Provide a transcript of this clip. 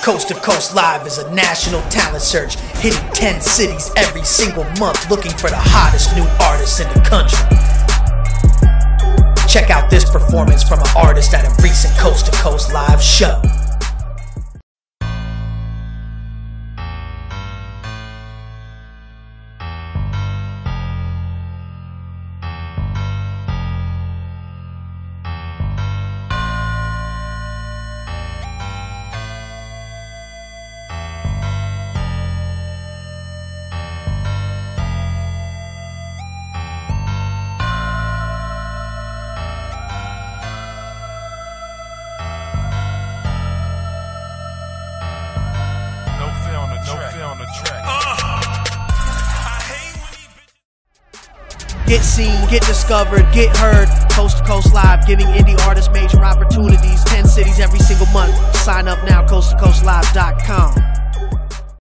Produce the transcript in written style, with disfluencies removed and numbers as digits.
Coast to Coast Live is a national talent search, hitting 10 cities every single month, looking for the hottest new artists in the country. Check out this performance from an artist at a recent Coast to Coast Live show. Get seen, get discovered, get heard. Coast to Coast Live, giving indie artists major opportunities. 10 cities every single month. Sign up now, coasttocoastlive.com.